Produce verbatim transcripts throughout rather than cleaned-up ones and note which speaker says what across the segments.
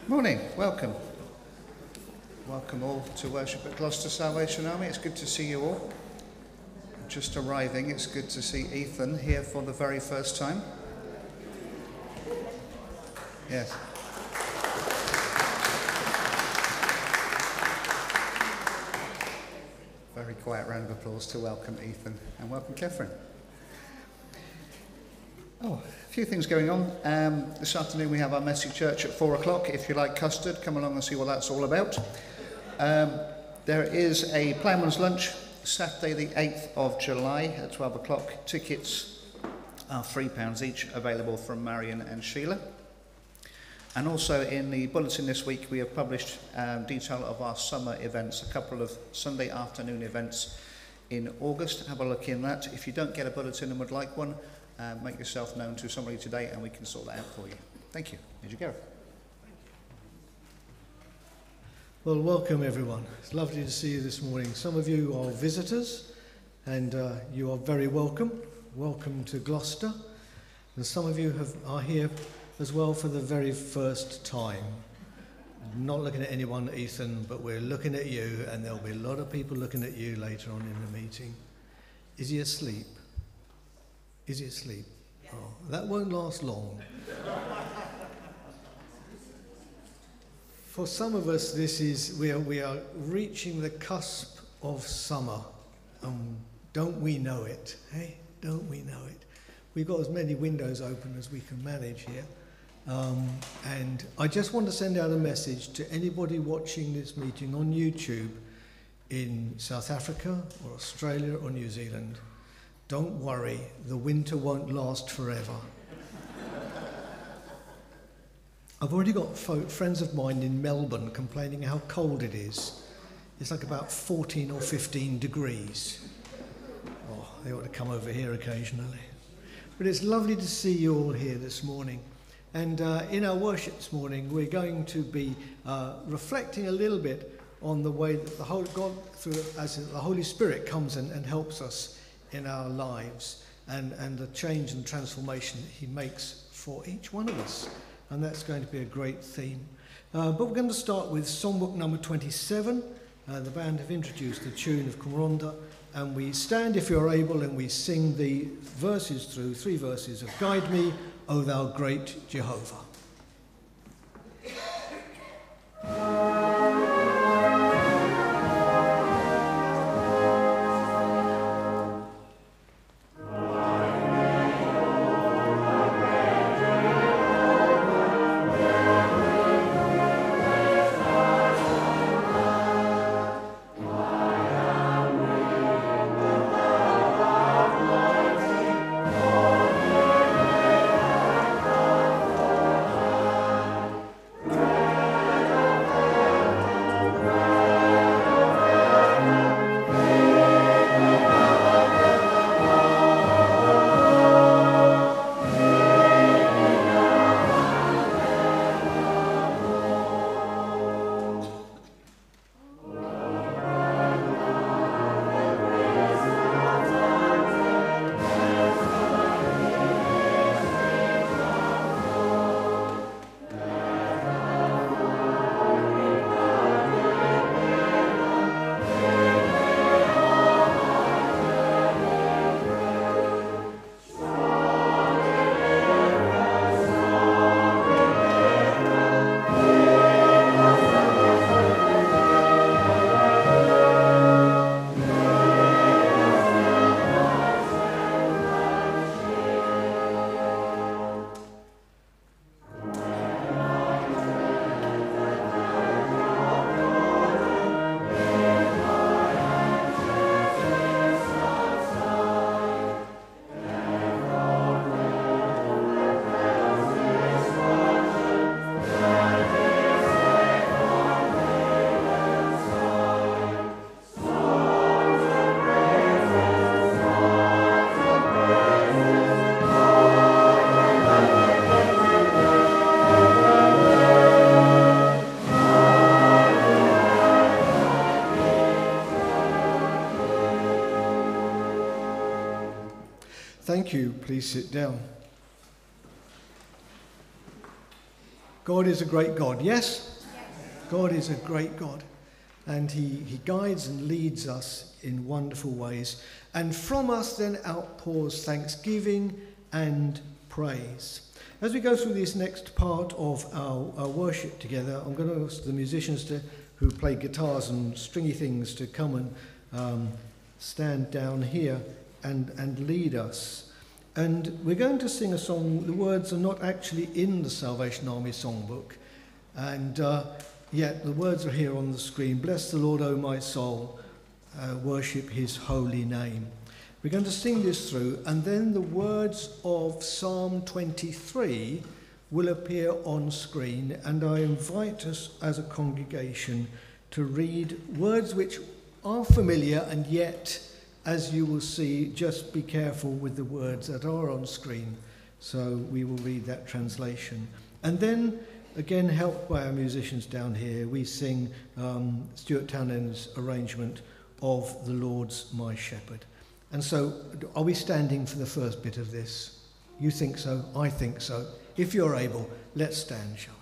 Speaker 1: Morning, welcome. Welcome all to worship at Gloucester Salvation Army. It's good to see you all. Just arriving, it's good to see Ethan here for the very first time. Yes. Very quiet round of applause to welcome Ethan and welcome Catherine. Oh, a few things going on. Um, this afternoon we have our message church at four o'clock. If you like custard, come along and see what that's all about. Um, there is a ploughman's lunch Saturday the eighth of July at twelve o'clock. Tickets are three pounds each, available from Marion and Sheila. And also in the bulletin this week we have published um, detail of our summer events, a couple of Sunday afternoon events in August. Have a look in that. If you don't get a bulletin and would like one, Uh, make yourself known to somebody today and we can sort that out for you. Thank you. Here's your Gareth.
Speaker 2: Well, welcome everyone. It's lovely to see you this morning. Some of you are visitors and uh, you are very welcome. Welcome to Gloucester. And some of you have, are here as well for the very first time. I'm not looking at anyone, Ethan, but we're looking at you, and there'll be a lot of people looking at you later on in the meeting. Is he asleep? Is he asleep? Oh, that won't last long. For some of us, this is we are we are reaching the cusp of summer, and don't we know it? Hey, don't we know it? We've got as many windows open as we can manage here, um, and I just want to send out a message to anybody watching this meeting on YouTube in South Africa or Australia or New Zealand. Don't worry, the winter won't last forever. I've already got fo- friends of mine in Melbourne complaining how cold it is. It's like about fourteen or fifteen degrees. Oh, they ought to come over here occasionally. But it's lovely to see you all here this morning. And uh, in our worship this morning, we're going to be uh, reflecting a little bit on the way that the Holy God, through as the Holy Spirit, comes and, and helps us in our lives, and, and the change and transformation that he makes for each one of us. And that's going to be a great theme. Uh, but we're going to start with Songbook number twenty-seven. Uh, the band have introduced the tune of Kuronda, and we stand, if you're able, and we sing the verses through, three verses of Guide Me, O Thou Great Jehovah. Thank you. Please sit down. God is a great God, yes? Yes. God is a great God, and he, he guides and leads us in wonderful ways. And from us then outpours thanksgiving and praise. As we go through this next part of our, our worship together, I'm going to ask the musicians to, who play guitars and stringy things to come and um, stand down here and, and lead us. And we're going to sing a song. The words are not actually in the Salvation Army songbook, and uh, yet the words are here on the screen. Bless the Lord, O my soul, uh, worship his holy name. We're going to sing this through, and then the words of Psalm twenty-three will appear on screen, and I invite us as a congregation to read words which are familiar, and yet, as you will see, just be careful with the words that are on screen. So we will read that translation. And then, again, helped by our musicians down here, we sing um, Stuart Townend's arrangement of The Lord's My Shepherd. And so, are we standing for the first bit of this? You think so? I think so. If you're able, let's stand, shall we?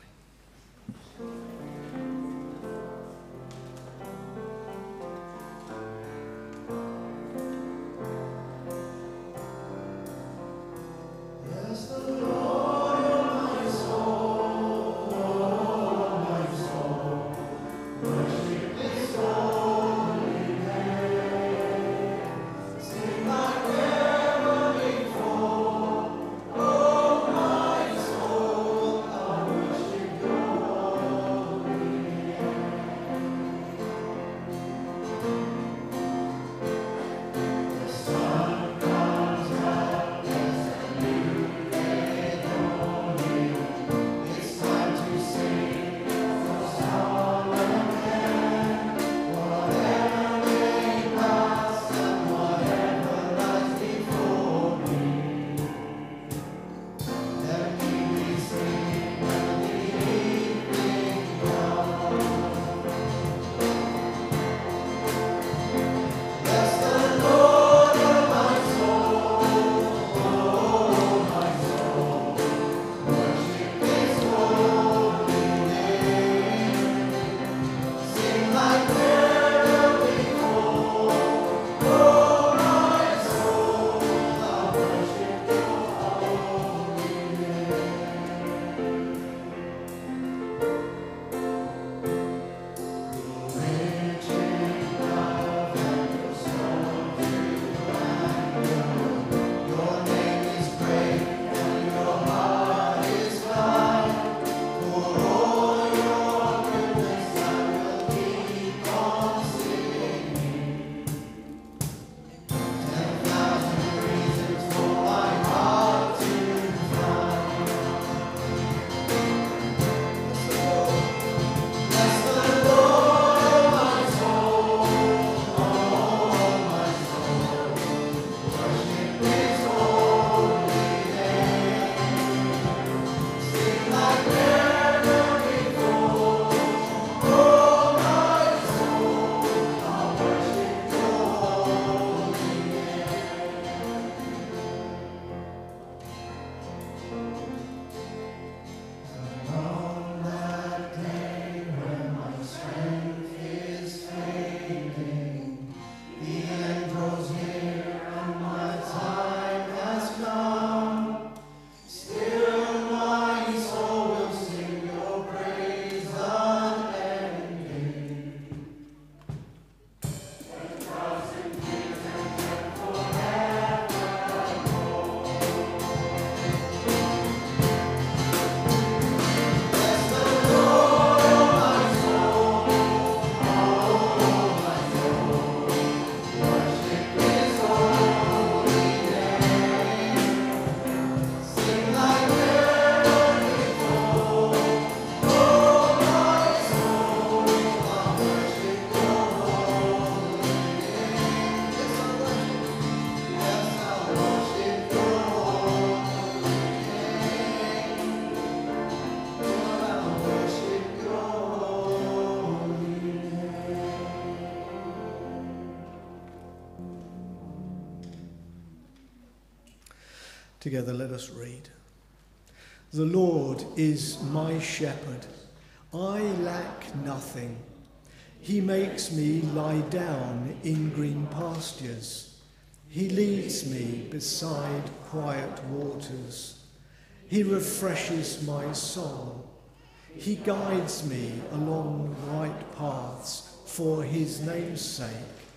Speaker 2: Together, let us read. The Lord is my shepherd. I lack nothing. He makes me lie down in green pastures. He leads me beside quiet waters. He refreshes my soul. He guides me along right paths for his name's sake.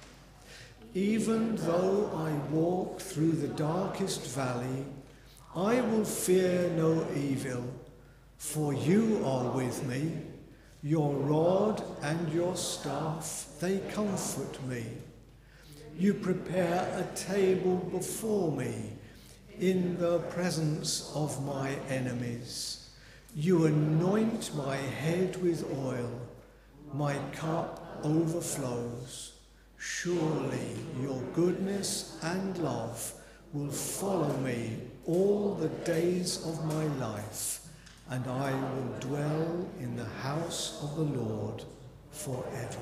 Speaker 2: Even though I walk through the darkest valley, I will fear no evil, for you are with me. Your rod and your staff, they comfort me. You prepare a table before me in the presence of my enemies. You anoint my head with oil. My cup overflows. Surely your goodness and love will follow me all the days of my life, and I will dwell in the house of the Lord forever.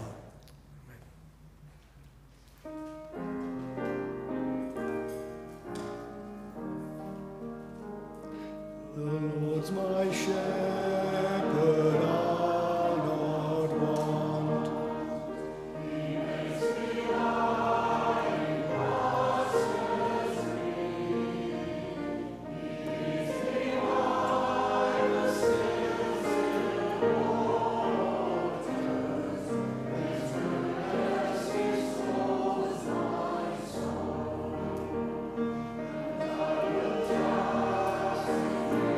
Speaker 2: The Lord's my shepherd, I'll not want. He makes me lie in pastures green. He leads me by the still, still waters. His mercy restores my soul. And I will trust in you.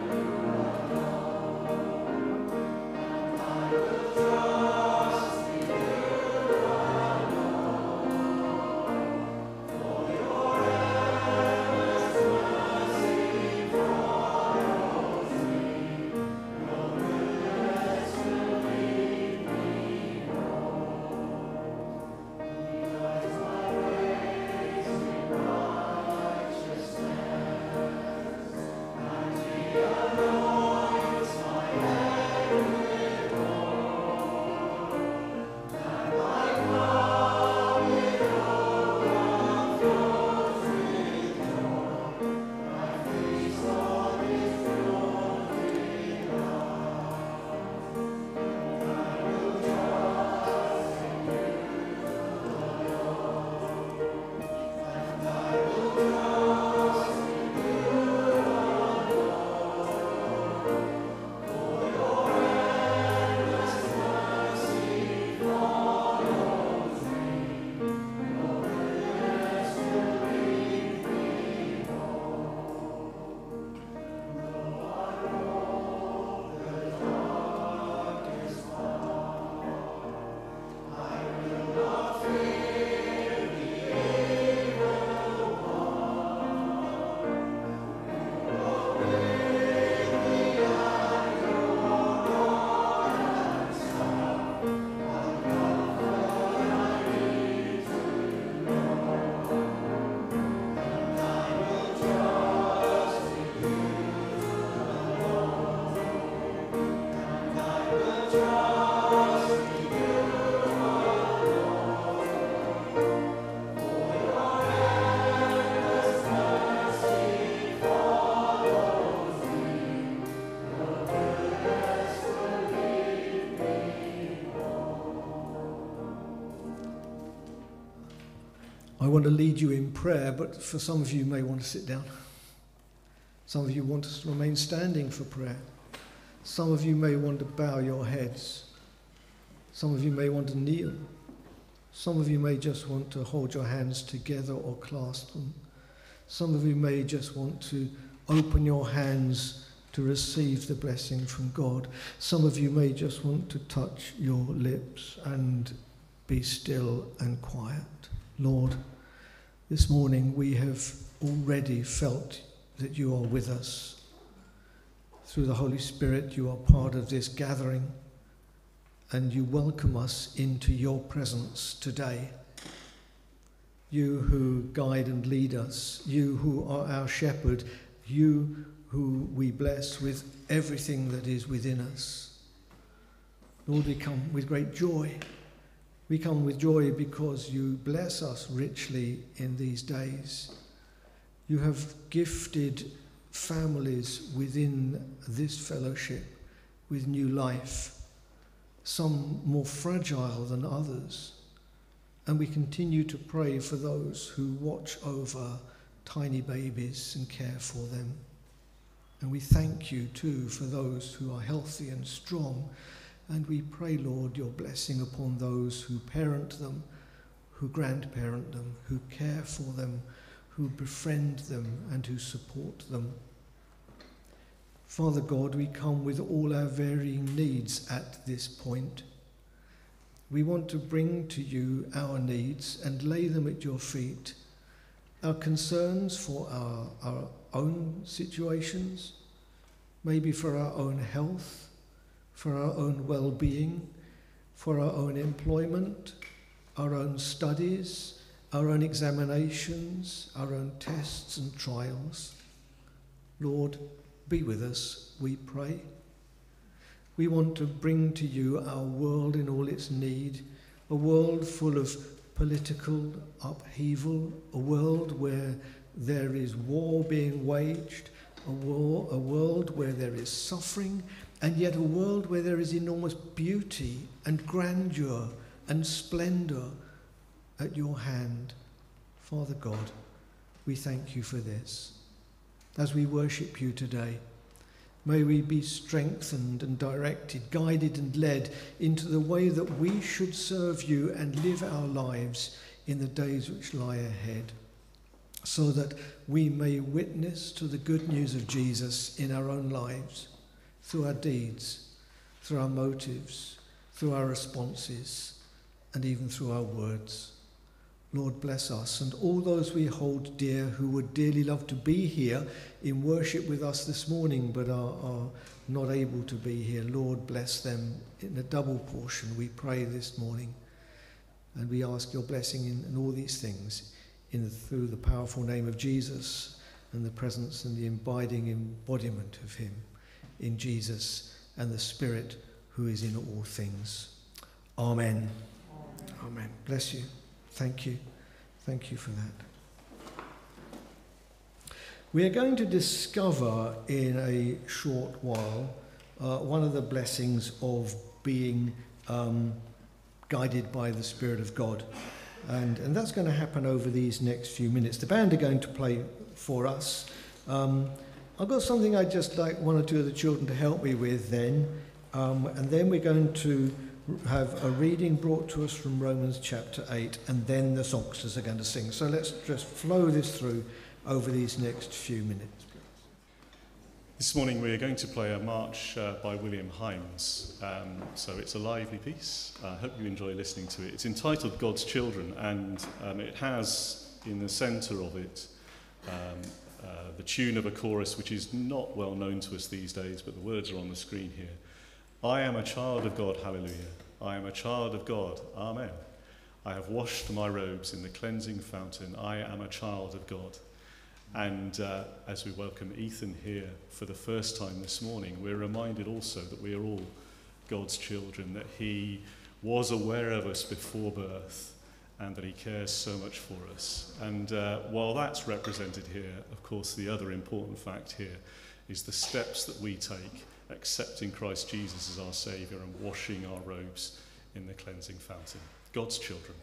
Speaker 2: I want to lead you in prayer, but for some of you, you may want to sit down. Some of you want to remain standing for prayer. Some of you may want to bow your heads. Some of you may want to kneel. Some of you may just want to hold your hands together or clasp them. Some of you may just want to open your hands to receive the blessing from God. Some of you may just want to touch your lips and be still and quiet. Lord, this morning we have already felt that you are with us. Through the Holy Spirit, you are part of this gathering, and you welcome us into your presence today. You who guide and lead us, you who are our shepherd, you who we bless with everything that is within us. Lord, we come with great joy. We come with joy because you bless us richly in these days. You have gifted families within this fellowship with new life, some more fragile than others. And we continue to pray for those who watch over tiny babies and care for them. And we thank you too for those who are healthy and strong. And we pray, Lord, your blessing upon those who parent them, who grandparent them, who care for them, who befriend them and who support them. Father God, we come with all our varying needs at this point. We want to bring to you our needs and lay them at your feet. Our concerns for our, our own situations, maybe for our own health, for our own well-being, for our own employment, our own studies, our own examinations, our own tests and trials. Lord, be with us, we pray. We want to bring to you our world in all its need, a world full of political upheaval, a world where there is war being waged, a, war, a world where there is suffering, and yet a world where there is enormous beauty and grandeur and splendour at your hand. Father God, we thank you for this. As we worship you today, may we be strengthened and directed, guided and led into the way that we should serve you and live our lives in the days which lie ahead, so that we may witness to the good news of Jesus in our own lives, through our deeds, through our motives, through our responses, and even through our words. Lord, bless us and all those we hold dear who would dearly love to be here in worship with us this morning but are, are not able to be here. Lord, bless them in a double portion, we pray this morning. And we ask your blessing in, in all these things in the, through the powerful name of Jesus and the presence and the abiding embodiment of him in Jesus and the Spirit who is in all things. Amen. Amen. Amen. Bless you. Thank you. Thank you for that. We are going to discover in a short while uh, one of the blessings of being um, guided by the Spirit of God. And, and that's going to happen over these next few minutes. The band are going to play for us. Um, I've got something I'd just like one or two of the children to help me with then. Um, and then we're going to have a reading brought to us from Romans chapter eight, and then the songsters are going to sing. So let's just flow this through over these next few minutes.
Speaker 3: This morning we're going to play a march uh, by William Himes. Um, so it's a lively piece. I hope you enjoy listening to it. It's entitled God's Children, and um, it has in the centre of it um, uh, the tune of a chorus which is not well known to us these days, but the words are on the screen here. I am a child of God, hallelujah. I am a child of God, amen. I have washed my robes in the cleansing fountain. I am a child of God. And uh, as we welcome Ethan here for the first time this morning, we're reminded also that we are all God's children, that he was aware of us before birth and that he cares so much for us. And uh, while that's represented here, of course, the other important fact here is the steps that we take, accepting Christ Jesus as our Saviour and washing our robes in the cleansing fountain. God's children.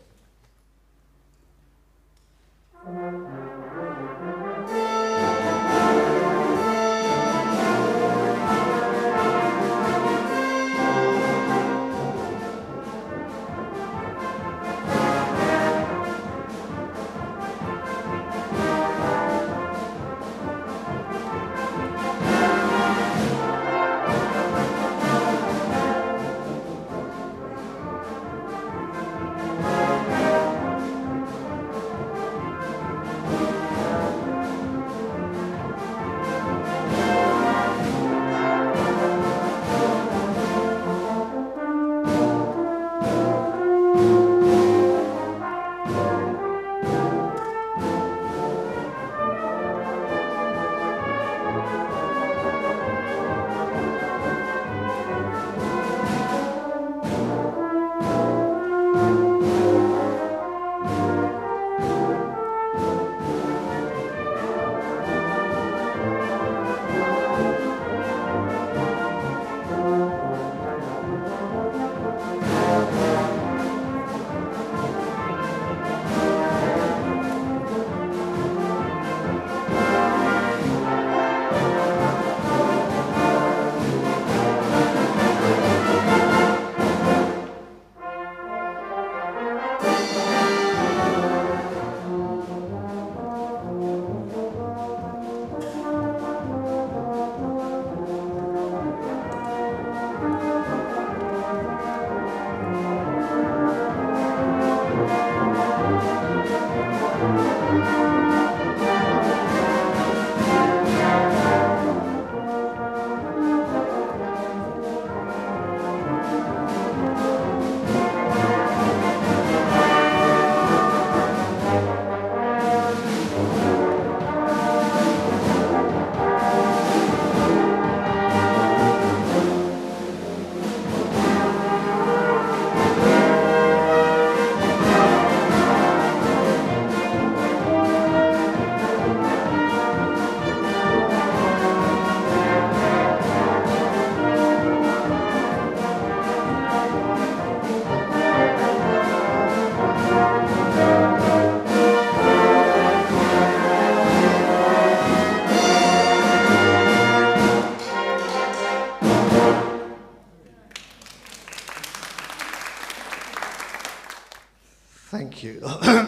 Speaker 2: Thank you.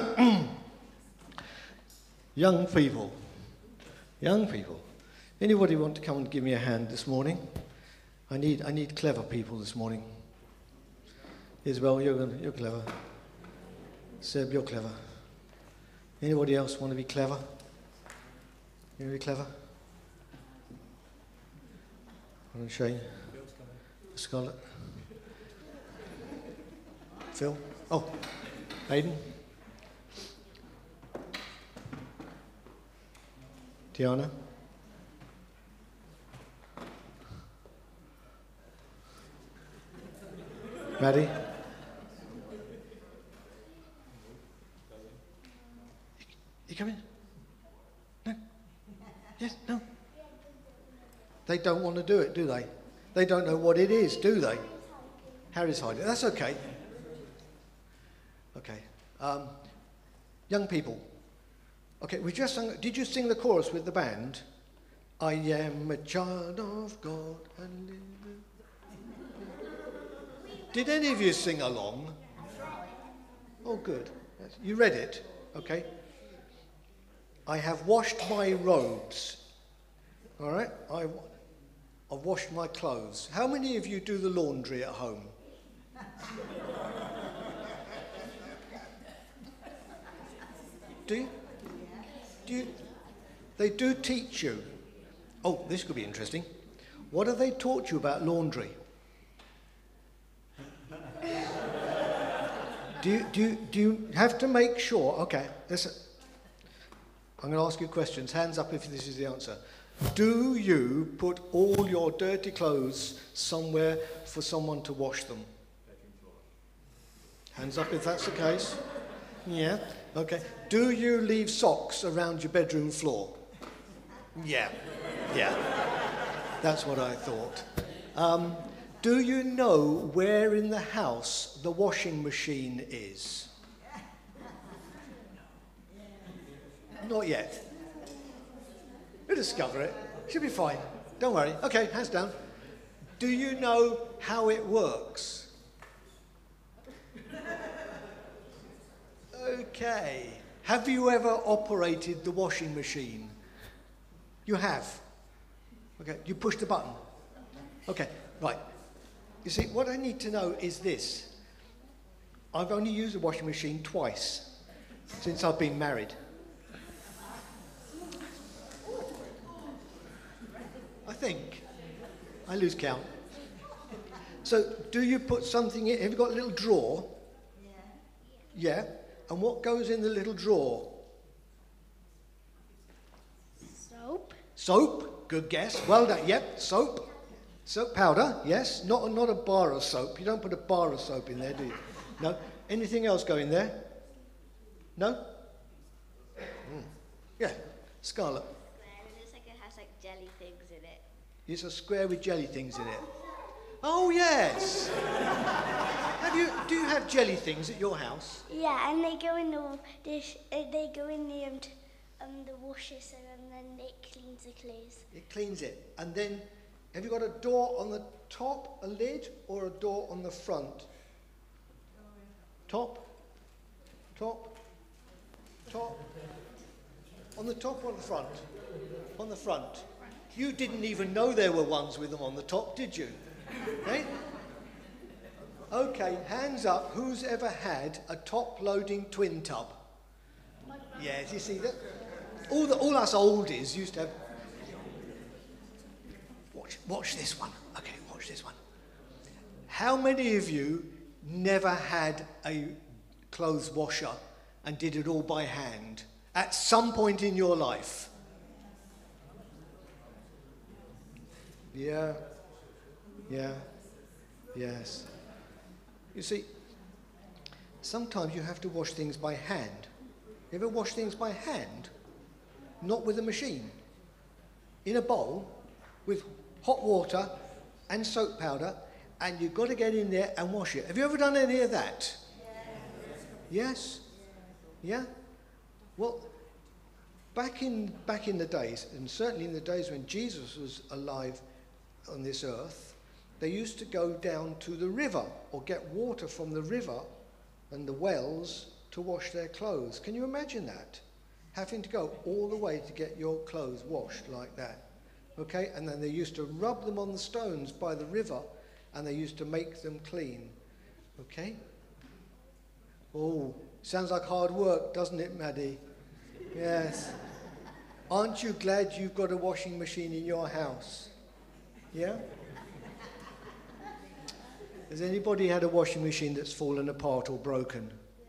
Speaker 2: Young people. Young people. Anybody want to come and give me a hand this morning? I need I need clever people this morning. Isabel, you're gonna, you're clever. Seb, you're clever. Anybody else want to be clever? You want to be clever? And Shane? Scarlett? Phil? Oh, Aidan? Tiana? Maddie? You come in? No? Yes? No? They don't want to do it, do they? They don't know what it is, do they? Harry's hiding. That's okay. Okay. Um, young people. Okay, we just sung. Did you sing the chorus with the band? I am a child of God and live. Did any of you sing along? Oh, good. Yes. You read it? Okay. I have washed my robes. All right? I, I've washed my clothes. How many of you do the laundry at home? Do you? Do you? They do teach you. Oh, this could be interesting. What have they taught you about laundry? Do you, do you, do you have to make sure? Okay, listen. I'm going to ask you questions. Hands up if this is the answer. Do you put all your dirty clothes somewhere for someone to wash them? Hands up if that's the case. Yeah. Okay. Do you leave socks around your bedroom floor? Yeah. Yeah. That's what I thought. Um, do you know where in the house the washing machine is? Not yet. We'll discover it. Should be fine. Don't worry. Okay, hands down. Do you know how it works? Okay. Have you ever operated the washing machine? You have. Okay, you push the button. Okay, right. You see, what I need to know is this. I've only used the washing machine twice since I've been married. I think. I lose count. So, do you put something in? Have you got a little drawer? Yeah. Yeah? And what goes in the little drawer?
Speaker 4: Soap.
Speaker 2: Soap? Good guess. Well done. Yep, soap. Soap powder, yes. Not, not a bar of soap. You don't put a bar of soap in there, do you? No. Anything else go in there? No? Mm. Yeah. Scarlett.
Speaker 4: It looks like it has like jelly things in it.
Speaker 2: It's a square with jelly things in it. Oh, yes. Have you? Do you have jelly things at your house?
Speaker 4: Yeah, and they go in the dish. Uh, they go in the um, t- um the washer, so and then it cleans the clothes.
Speaker 2: It cleans it, and then have you got a door on the top, a lid, or a door on the front? Top, top, top. On the top or on the front? On the front. You didn't even know there were ones with them on the top, did you? Right? Okay, hands up. Who's ever had a top-loading twin tub? Yes, you see that. All the all us oldies used to have. Watch, watch this one. Okay, watch this one. How many of you never had a clothes washer and did it all by hand at some point in your life? Yeah, yeah, yes. You see, sometimes you have to wash things by hand. You ever wash things by hand? Not with a machine. In a bowl with hot water and soap powder, and you've got to get in there and wash it. Have you ever done any of that? Yes? Yeah? Well, back in back in the days, and certainly in the days when Jesus was alive on this earth, they used to go down to the river or get water from the river and the wells to wash their clothes. Can you imagine that? Having to go all the way to get your clothes washed like that. Okay, and then they used to rub them on the stones by the river, and they used to make them clean. Okay? Oh, sounds like hard work, doesn't it, Maddie? Yes. Aren't you glad you've got a washing machine in your house? Yeah? Has anybody had a washing machine that's fallen apart or broken?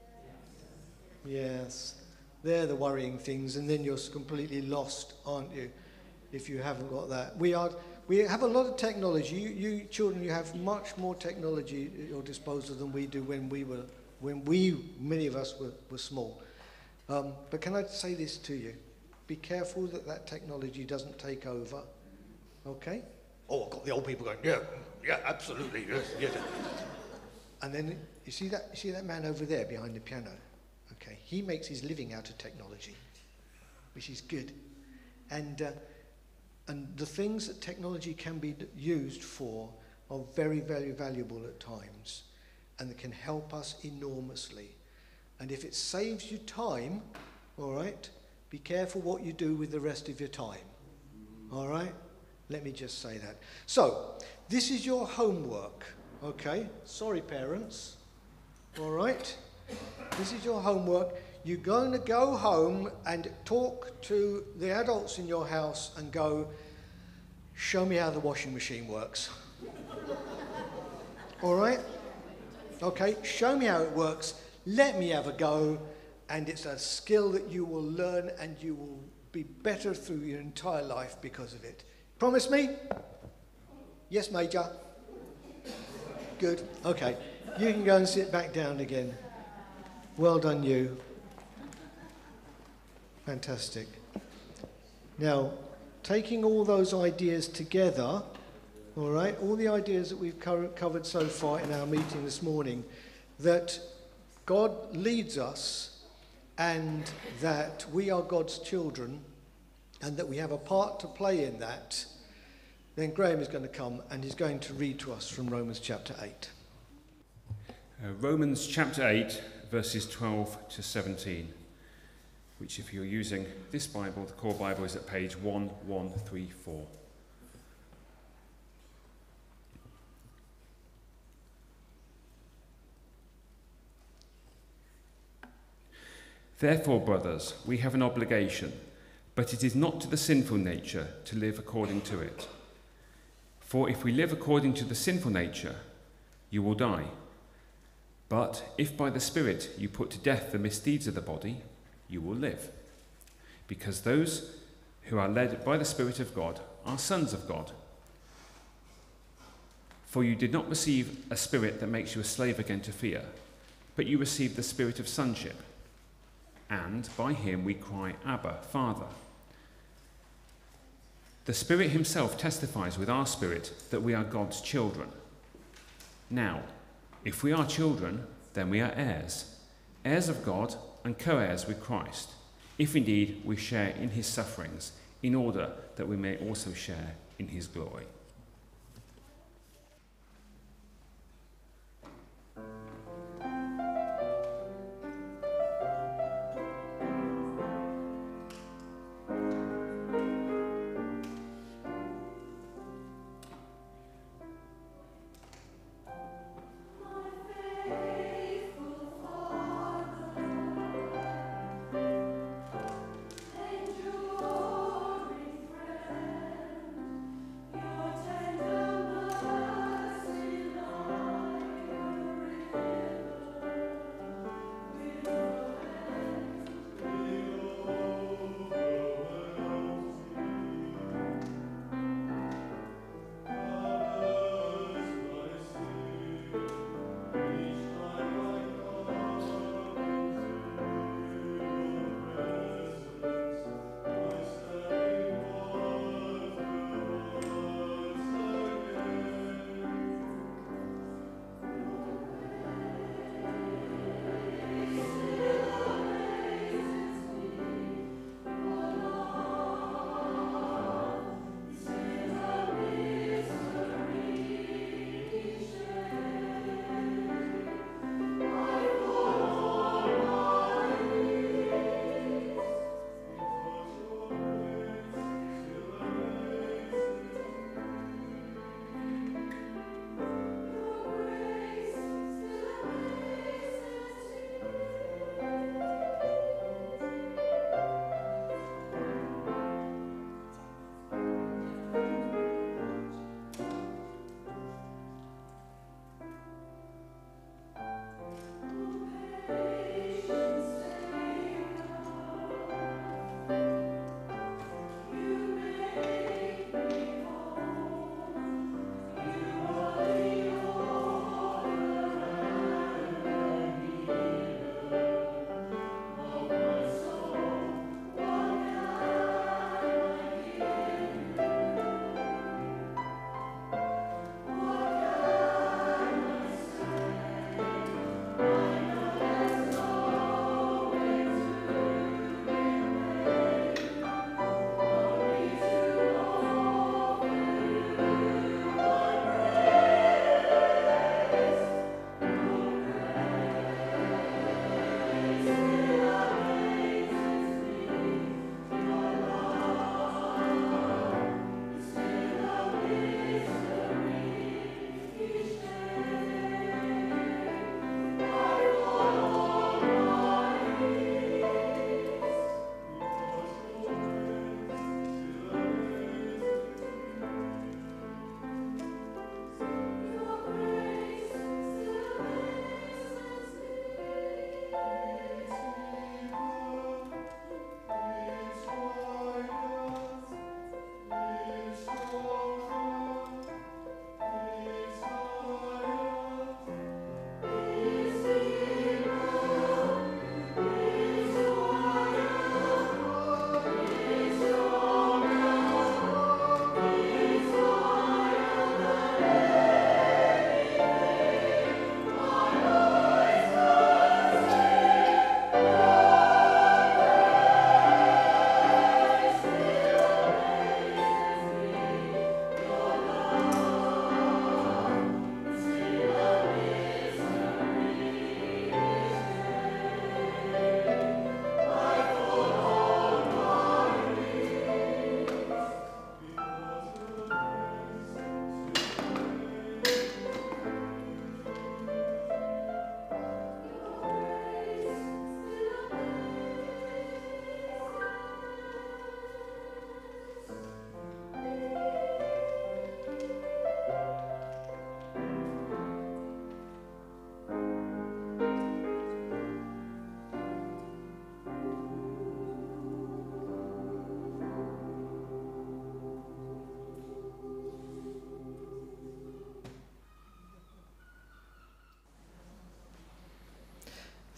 Speaker 2: Yes. They're the worrying things, and then you're completely lost, aren't you, if you haven't got that. We are. We have a lot of technology. You, you children, you have much more technology at your disposal than we do when we were, when we, many of us were, were small. Um, but can I say this to you? Be careful that that technology doesn't take over. Okay? Oh, I've got the old people going, yeah, yeah, absolutely, yes, yes. And then you see that, you see that man over there behind the piano? Okay, he makes his living out of technology, which is good. And uh, and the things that technology can be d- used for are very, very valuable at times, and they can help us enormously. And if it saves you time, all right, be careful what you do with the rest of your time. All right? Let me just say that. So, this is your homework, okay? Sorry, parents. All right? This is your homework. You're going to go home and talk to the adults in your house and go, show me how the washing machine works. All right? Okay, show me how it works. Let me have a go. And it's a skill that you will learn, and you will be better through your entire life because of it. Promise me? Yes, Major? Good. Okay. You can go and sit back down again. Well done, you. Fantastic. Now, taking all those ideas together, all right, all the ideas that we've co- covered so far in our meeting this morning, that God leads us and that we are God's children and that we have a part to play in that, then Graham is going to come and he's going to read to us from Romans chapter eight.
Speaker 5: Uh, Romans chapter eight, verses twelve to seventeen, which if you're using this Bible, the core Bible, is at page one one three four. Therefore, brothers, we have an obligation, but it is not to the sinful nature to live according to it. For if we live according to the sinful nature, you will die. But if by the Spirit you put to death the misdeeds of the body, you will live. Because those who are led by the Spirit of God are sons of God. For you did not receive a spirit that makes you a slave again to fear, but you received the spirit of sonship. And by him we cry, Abba, Father. The Spirit himself testifies with our spirit that we are God's children. Now, if we are children, then we are heirs, heirs of God and co-heirs with Christ, if indeed we share in his sufferings, in order that we may also share in his glory.
Speaker 6: Your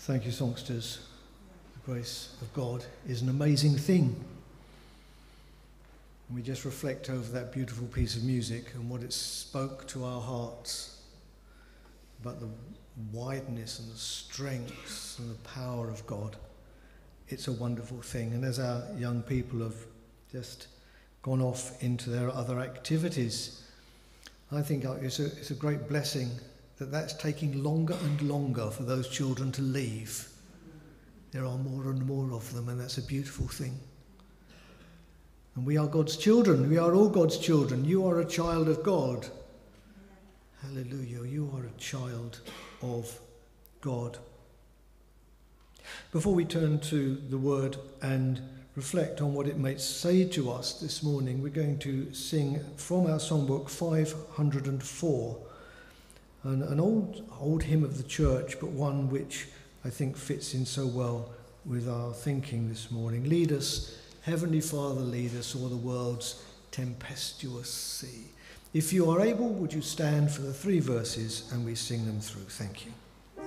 Speaker 2: Thank you, songsters. The grace of God is an amazing thing. And we just reflect over that beautiful piece of music and what it spoke to our hearts about the wideness and the strength and the power of God. It's a wonderful thing. And as our young people have just gone off into their other activities, I think it's a, it's a great blessing that that's taking longer and longer for those children to leave. There are more and more of them, and that's a beautiful thing. And we are God's children. We are all God's children. You are a child of God. Hallelujah. You are a child of God. Before we turn to the word and reflect on what it may say to us this morning, we're going to sing from our songbook five hundred four, an, an old, old hymn of the church, but one which I think fits in so well with our thinking this morning. Lead us, Heavenly Father, lead us o'er the world's tempestuous sea. If you are able, would you stand for the three verses and we sing them through? Thank you.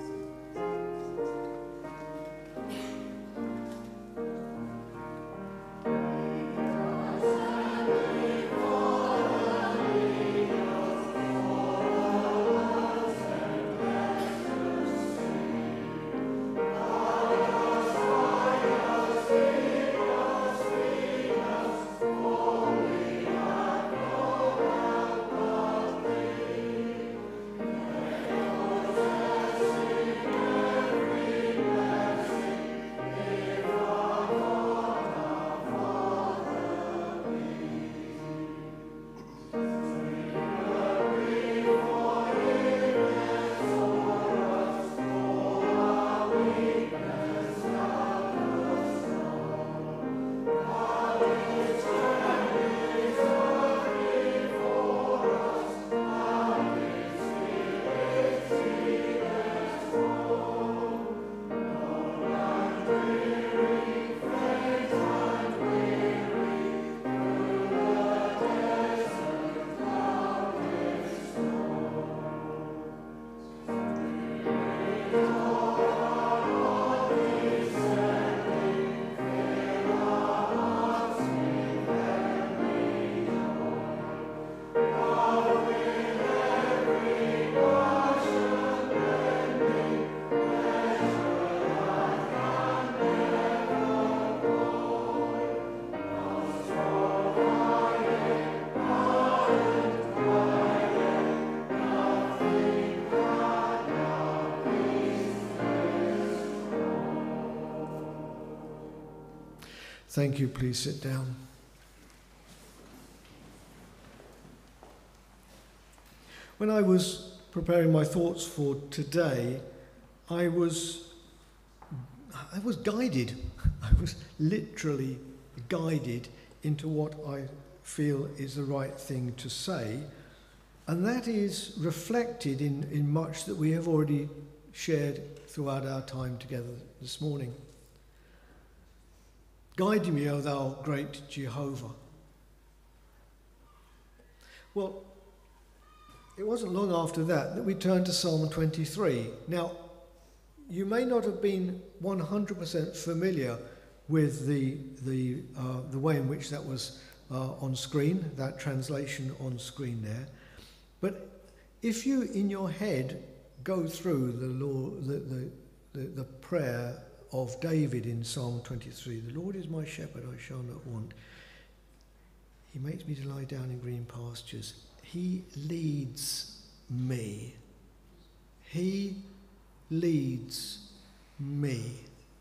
Speaker 2: Thank you. Please sit down. When I was preparing my thoughts for today, I was I was guided. I was literally guided into what I feel is the right thing to say, and that is reflected in, in much that we have already shared throughout our time together this morning. Guide me, O thou great Jehovah. Well, it wasn't long after that that we turned to Psalm twenty-three. Now, you may not have been one hundred percent familiar with the the uh, the way in which that was uh, on screen, that translation on screen there. But if you, in your head, go through the law, the the, the, the prayer of David in Psalm twenty-three, the Lord is my shepherd, I shall not want. He makes me to lie down in green pastures. He leads me. He leads me.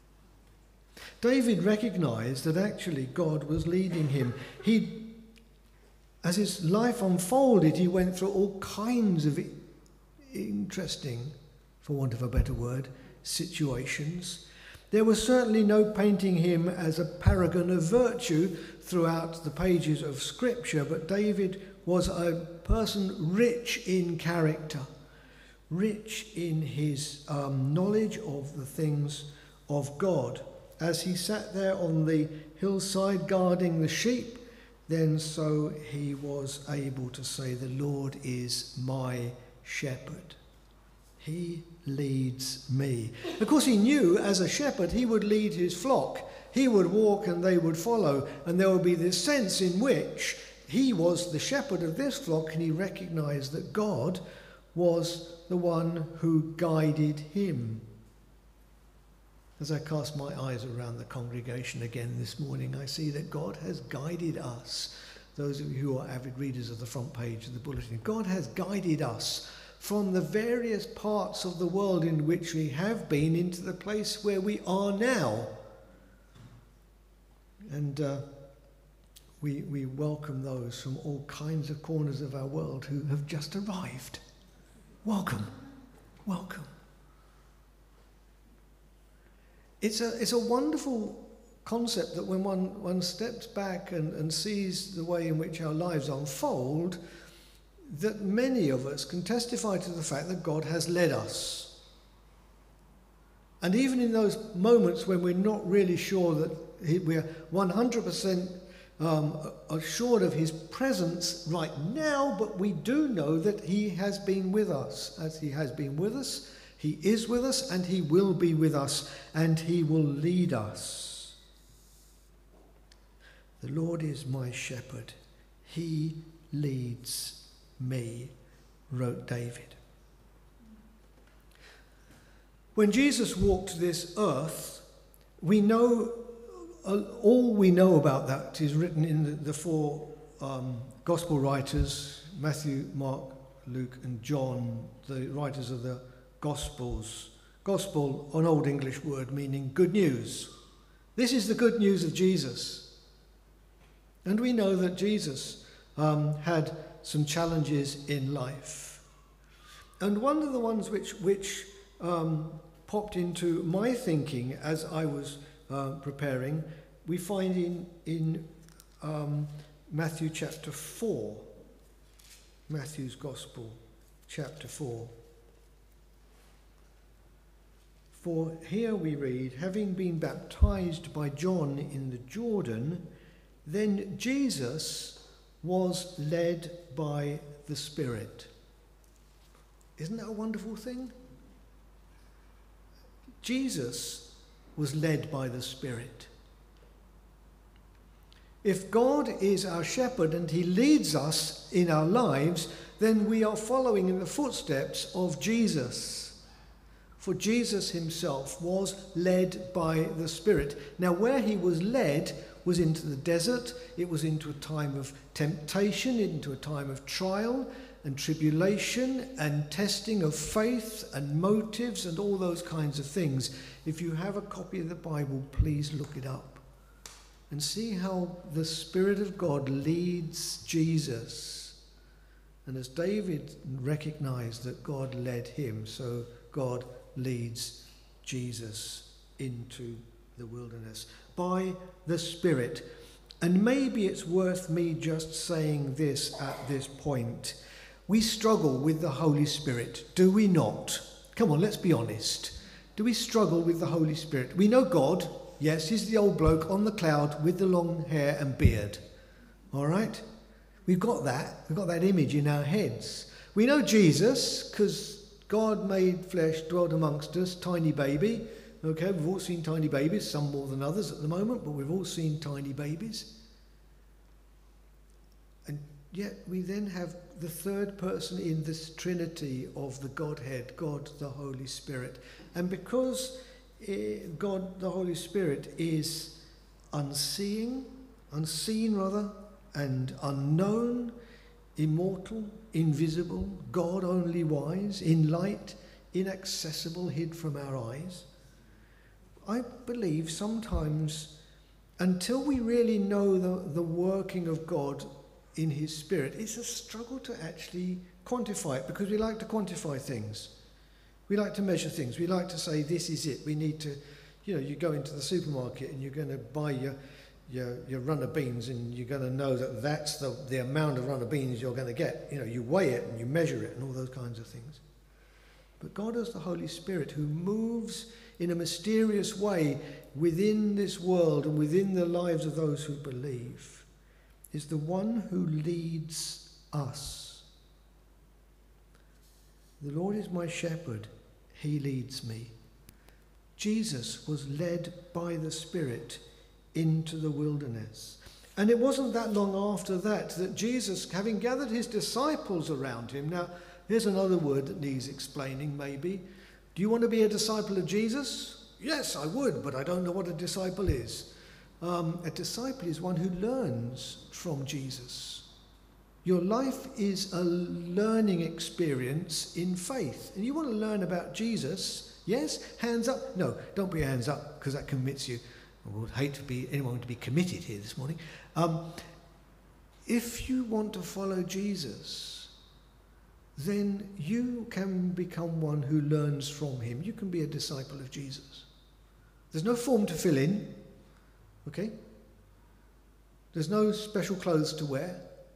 Speaker 2: David recognized that actually God was leading him. He, as his life unfolded, he went through all kinds of interesting, for want of a better word, situations. There was certainly no painting him as a paragon of virtue throughout the pages of Scripture, but David was a person rich in character, rich in his um, knowledge of the things of God. As he sat there on the hillside guarding the sheep, then so he was able to say, the Lord is my shepherd. He leads me. Of course, he knew as a shepherd he would lead his flock. He would walk and they would follow. And there would be this sense in which he was the shepherd of this flock, and he recognized that God was the one who guided him. As I cast my eyes around the congregation again this morning, I see that God has guided us. Those of you who are avid readers of the front page of the bulletin, God has guided us from the various parts of the world in which we have been into the place where we are now. And uh, we, we welcome those from all kinds of corners of our world who have just arrived. Welcome. Welcome. It's a, it's a wonderful concept that when one, one steps back and, and sees the way in which our lives unfold, that many of us can testify to the fact that God has led us. And even in those moments when we're not really sure that he, we're one hundred percent um, assured of his presence right now, but we do know that he has been with us. As he has been with us, he is with us, and he will be with us, and he will lead us. The Lord is my shepherd. He leads me, wrote David. When Jesus walked this earth, we know, uh, all we know about that is written in the, the four um, gospel writers, Matthew, Mark, Luke and John, the writers of the Gospels. Gospel, an old English word meaning good news. This is the good news of Jesus. And we know that Jesus um, had some challenges in life. And one of the ones which, which um, popped into my thinking as I was uh, preparing, we find in, in um, Matthew chapter four. Matthew's Gospel, chapter four. For here we read, having been baptized by John in the Jordan, then Jesus was led by the Spirit. Isn't that a wonderful thing? Jesus was led by the Spirit. If God is our shepherd and he leads us in our lives, then we are following in the footsteps of Jesus. For Jesus himself was led by the Spirit. Now, where he was led was into the desert. It was into a time of temptation, into a time of trial and tribulation and testing of faith and motives and all those kinds of things. If you have a copy of the Bible, please look it up and see how the Spirit of God leads Jesus. And as David recognized that God led him, so God leads Jesus into the wilderness by the Spirit. And maybe it's worth me just saying this at this point. We struggle with the Holy Spirit, do we not? Come on, let's be honest. Do we struggle with the Holy Spirit? We know God. Yes, he's the old bloke on the cloud with the long hair and beard. All right? We've got that. We've got that image in our heads. We know Jesus because God made flesh, dwelt amongst us, tiny baby. Okay, we've all seen tiny babies, some more than others at the moment, but we've all seen tiny babies. And yet we then have the third person in this trinity of the Godhead, God the Holy Spirit. And because God the Holy Spirit is unseeing, unseen rather, and unknown, immortal, invisible, God only wise, in light, inaccessible, hid from our eyes, I believe sometimes, until we really know the, the working of God in his Spirit, it's a struggle to actually quantify it, because we like to quantify things. We like to measure things. We like to say, this is it. We need to, you know, you go into the supermarket and you're going to buy your Your, your runner beans, and you're going to know that that's the, the amount of runner beans you're going to get. You know, you weigh it and you measure it and all those kinds of things. But God is the Holy Spirit who moves in a mysterious way within this world and within the lives of those who believe, is the one who leads us. The Lord is my shepherd, he leads me. Jesus was led by the Spirit into the wilderness. And it wasn't that long after that that Jesus, having gathered his disciples around him, now here's another word that needs explaining maybe. Do you want to be a disciple of Jesus? Yes, I would, but I don't know what a disciple is. Um, a disciple is one who learns from Jesus. Your life is a learning experience in faith. And you want to learn about Jesus? Yes? Hands up? No, don't be hands up, because that commits you. I would hate to be anyone to be committed here this morning. Um, if you want to follow Jesus, then you can become one who learns from him. You can be a disciple of Jesus. There's no form to fill in, okay? There's no special clothes to wear.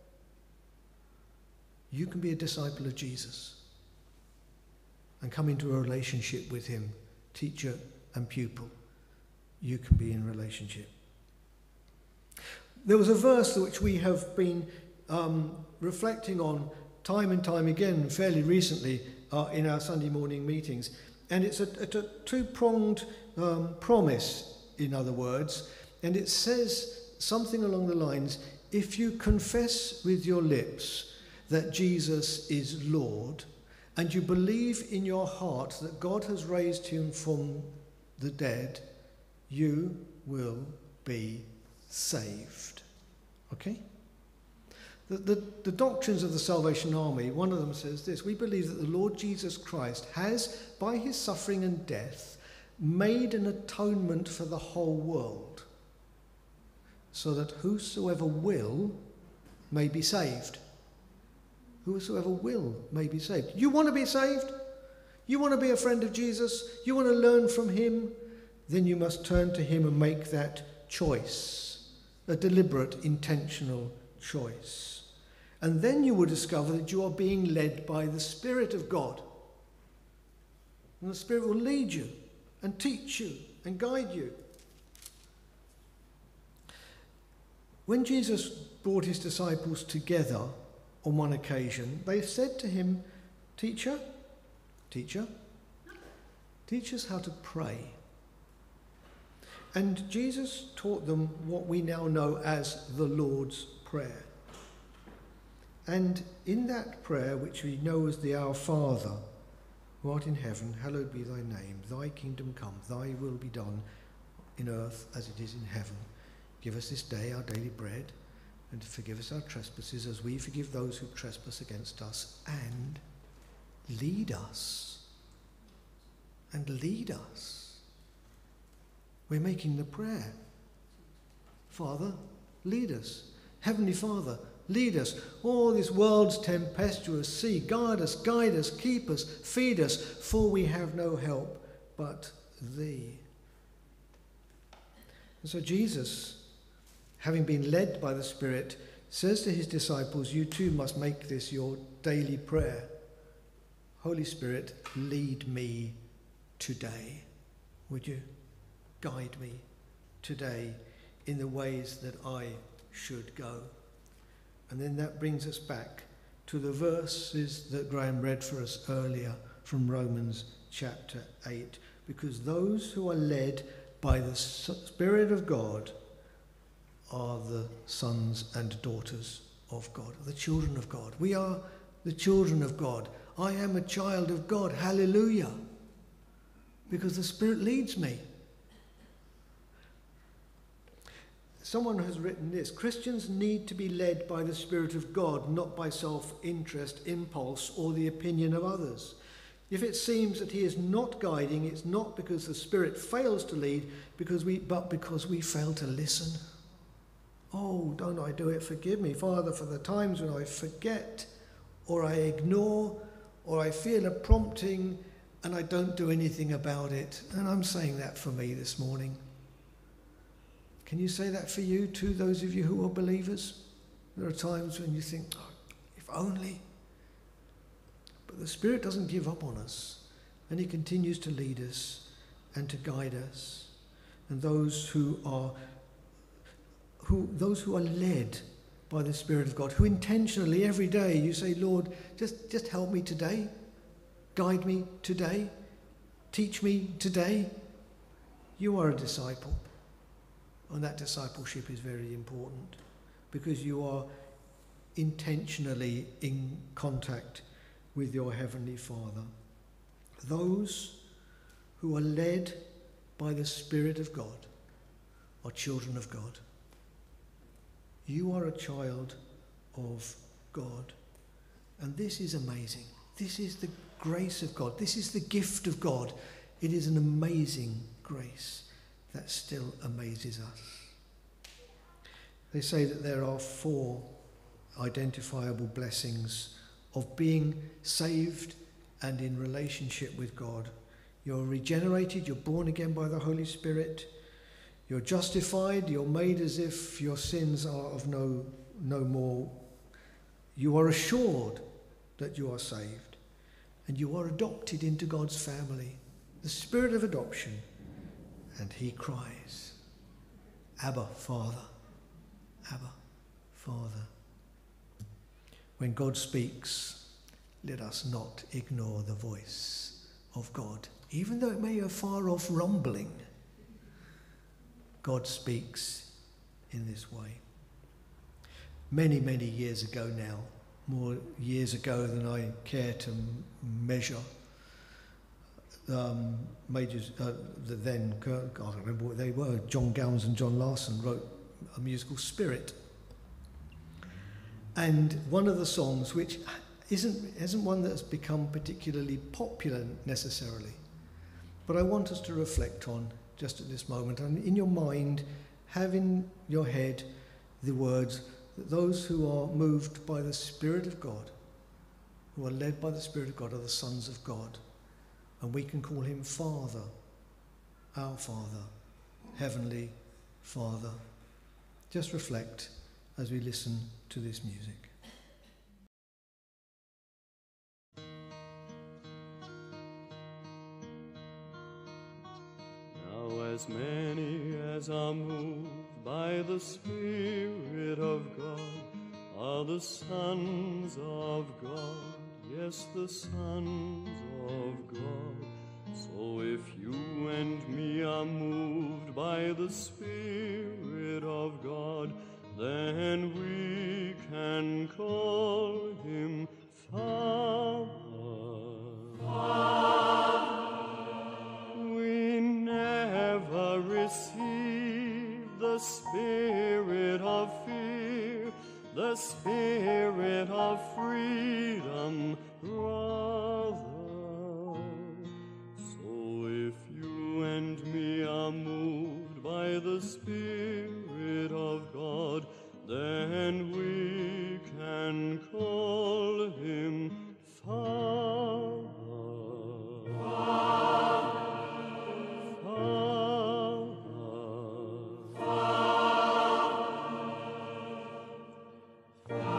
Speaker 2: You can be a disciple of Jesus and come into a relationship with him, teacher and pupil. You can be in relationship. There was a verse which we have been um, reflecting on time and time again fairly recently uh, in our Sunday morning meetings. And it's a, a, a two-pronged um, promise, in other words. And it says something along the lines, if you confess with your lips that Jesus is Lord, and you believe in your heart that God has raised him from the dead, you will be saved. Okay? The, the, the doctrines of the Salvation Army, one of them says this: we believe that the Lord Jesus Christ has, by his suffering and death, made an atonement for the whole world, so that whosoever will may be saved. Whosoever will may be saved. You want to be saved? You want to be a friend of Jesus? You want to learn from him? Then you must turn to him and make that choice, a deliberate, intentional choice. And then you will discover that you are being led by the Spirit of God. And the Spirit will lead you and teach you and guide you. When Jesus brought his disciples together on one occasion, they said to him, Teacher, teacher, teach us how to pray. And Jesus taught them what we now know as the Lord's Prayer. And in that prayer, which we know as the Our Father, who art in heaven, hallowed be thy name. Thy kingdom come, thy will be done in earth as it is in heaven. Give us this day our daily bread, and forgive us our trespasses as we forgive those who trespass against us. And lead us. And lead us. We're making the prayer. Father, lead us. Heavenly Father, lead us. Oh, this world's tempestuous sea, guard us, guide us, keep us, feed us, for we have no help but thee. And so Jesus, having been led by the Spirit, says to his disciples, you too must make this your daily prayer. Holy Spirit, lead me today. Would you guide me today in the ways that I should go? And then that brings us back to the verses that Graham read for us earlier from Romans chapter eight. Because those who are led by the Spirit of God are the sons and daughters of God, the children of God. We are the children of God. I am a child of God. Hallelujah. Because the Spirit leads me. Someone has written this: Christians need to be led by the Spirit of God, not by self-interest, impulse, or the opinion of others. If it seems that he is not guiding, it's not because the Spirit fails to lead, because we, but because we fail to listen. Oh, don't I do it? Forgive me, Father, for the times when I forget, or I ignore, or I feel a prompting, and I don't do anything about it. And I'm saying that for me this morning. Can you say that for you too, those of you who are believers? There are times when you think, oh, if only. But the Spirit doesn't give up on us, and he continues to lead us and to guide us. And those who are who those who are led by the Spirit of God, who intentionally every day you say, Lord, just, just help me today. guide me today, teach me today. You are a disciple. And that discipleship is very important because you are intentionally in contact with your Heavenly Father. Those who are led by the Spirit of God are children of God. You are a child of God. And this is amazing. This is the grace of God. This is the gift of God. It is an amazing grace that still amazes us. They say that there are four identifiable blessings of being saved and in relationship with God. You're regenerated, you're born again by the Holy Spirit, you're justified, you're made as if your sins are of no, no more. You are assured that you are saved, and you are adopted into God's family, the spirit of adoption. And he cries, Abba, Father, Abba, Father. When God speaks, let us not ignore the voice of God, even though it may be a far-off rumbling. God speaks in this way. Many, many years ago now, more years ago than I care to m- measure, um, majors, uh, the then, I can't remember what they were, John Gowns and John Larson wrote a musical, Spirit. And one of the songs, which isn't, isn't one that's become particularly popular necessarily, but I want us to reflect on just at this moment, and in your mind, have in your head the words that those who are moved by the Spirit of God, who are led by the Spirit of God, are the sons of God. And we can call him Father, our Father, Heavenly Father. Just reflect as we listen to this music.
Speaker 6: Now as many as are moved by the Spirit of God are the sons of God, yes, the sons of God. So if you and me are moved by the Spirit of God, then we can call him Father. Father. We never receive the spirit of fear, the spirit of freedom, rather. So if you and me are moved by the Spirit of God, then we can call him Father. Father. Father. Father.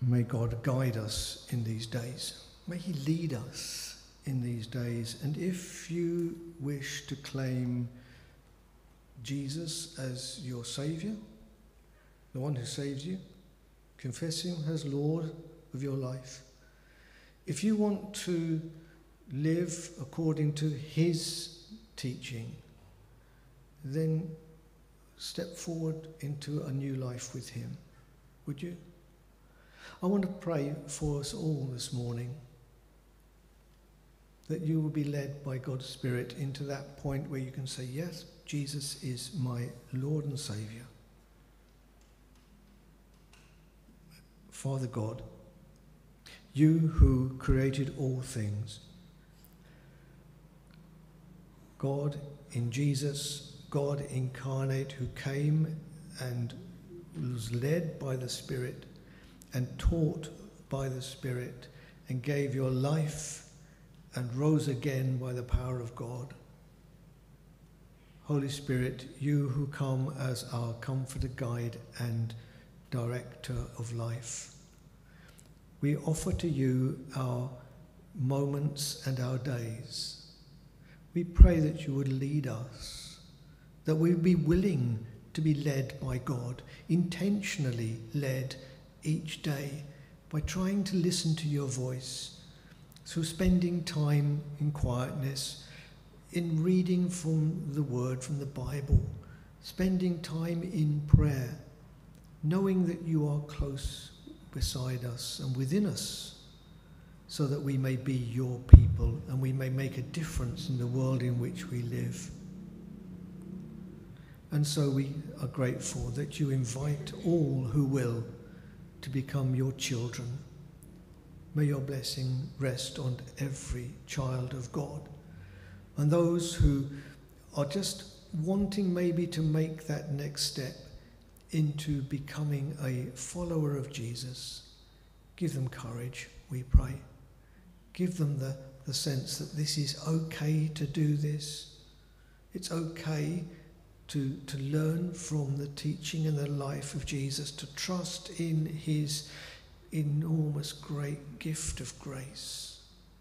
Speaker 2: May God guide us in these days. May he lead us in these days. And if you wish to claim Jesus as your Saviour, the one who saves you, confess him as Lord of your life. If you want to live according to his teaching, then step forward into a new life with him. Would you? I want to pray for us all this morning, that you will be led by God's Spirit into that point where you can say, yes, Jesus is my Lord and Saviour. Father God, you who created all things, God in Jesus, God incarnate, who came and was led by the Spirit and taught by the Spirit and gave your life and rose again by the power of God. Holy Spirit, you who come as our comforter, guide and director of life, we offer to you our moments and our days. We pray that you would lead us, that we would be willing to be led by God, intentionally led each day by trying to listen to your voice, through spending time in quietness, in reading from the Word, from the Bible, spending time in prayer, knowing that you are close beside us and within us, so that we may be your people and we may make a difference in the world in which we live. And so we are grateful that you invite all who will to become your children. May your blessing rest on every child of God, and those who are just wanting maybe to make that next step into becoming a follower of Jesus. Give them courage, we pray. Give them the, the sense that this is okay to do this. It's okay to, to learn from the teaching and the life of Jesus, to trust in his enormous great gift of grace.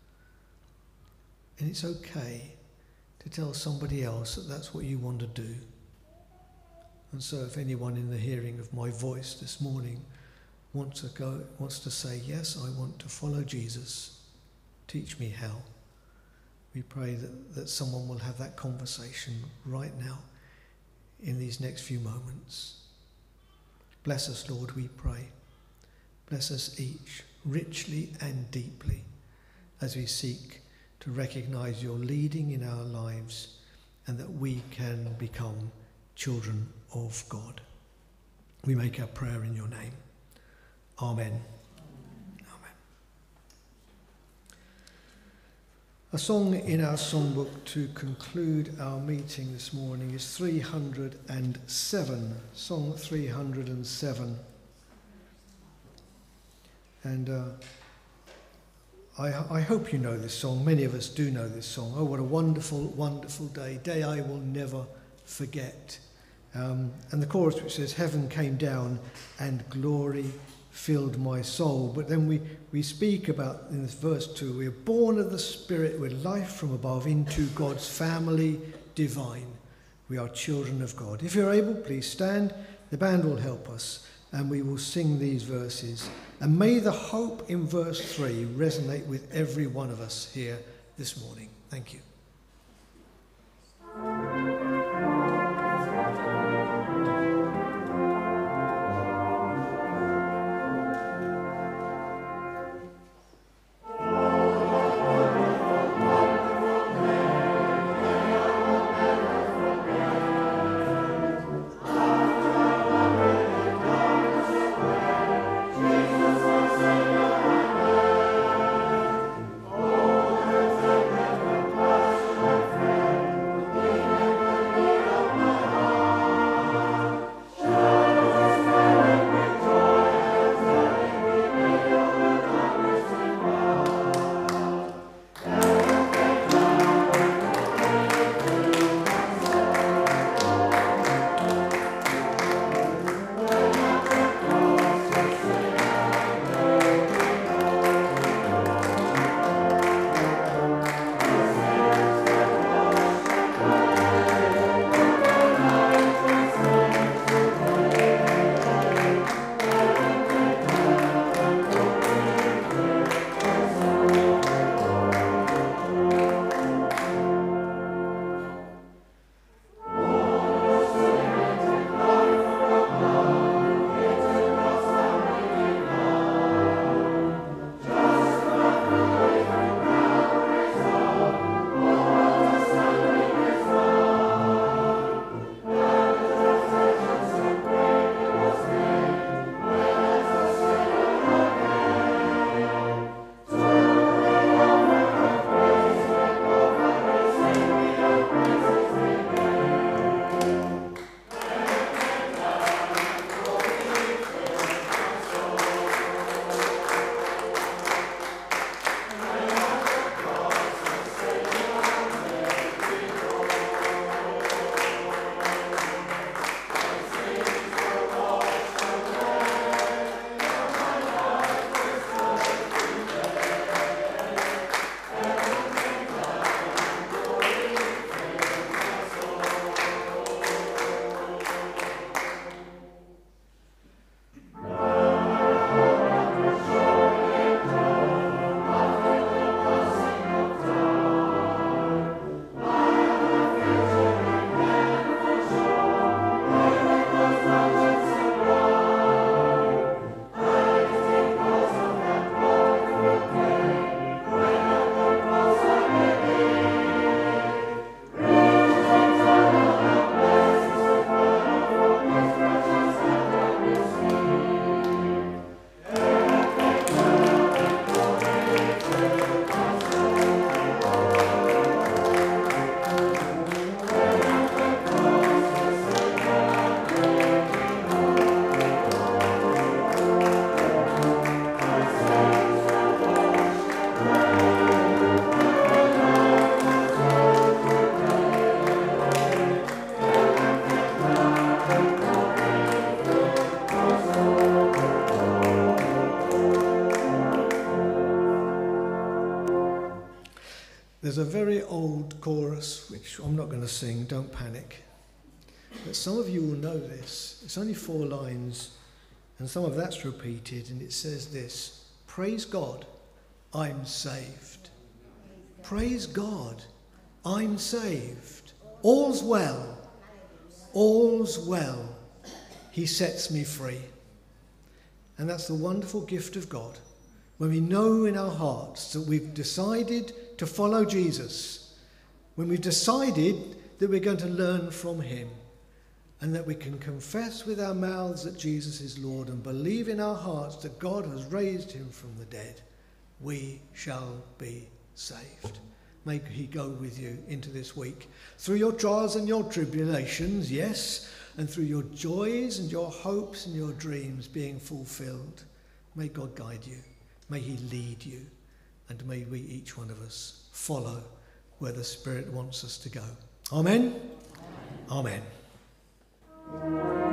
Speaker 2: And it's okay to tell somebody else that that's what you want to do. And so if anyone in the hearing of my voice this morning wants to go, wants to say, yes, I want to follow Jesus, teach me how. We pray that, that someone will have that conversation right now in these next few moments. Bless us, Lord, we pray. Bless us each richly and deeply as we seek to recognize your leading in our lives, and that we can become children of God. We make our prayer in your name. Amen. Amen. A song in our songbook to conclude our meeting this morning is three hundred seven, Song three hundred seven. And uh, I, I hope you know this song. Many of us do know this song. Oh, what a wonderful, wonderful day. Day I will never forget. Um, and the chorus which says, heaven came down and glory filled my soul. But then we, we speak about, in this verse two, we are born of the Spirit with life from above into God's family divine. We are children of God. If you're able, please stand. The band will help us, and we will sing these verses. And may the hope in verse three resonate with every one of us here this morning. Thank you.
Speaker 7: Oh,
Speaker 2: there's a very old chorus, which I'm not going to sing, don't panic. But some of you will know this. It's only four lines, and some of that's repeated, and it says this: praise God, I'm saved. Praise God, I'm saved. All's well, all's well. He sets me free. And that's the wonderful gift of God. When we know in our hearts that we've decided to follow Jesus, when we've decided that we're going to learn from him, and that we can confess with our mouths that Jesus is Lord and believe in our hearts that God has raised him from the dead, we shall be saved. May he go with you into this week. Through your trials and your tribulations, yes, and through your joys and your hopes and your dreams being fulfilled. May God guide you. May he lead you. And may we, each one of us, follow where the Spirit wants us to go. Amen? Amen. Amen.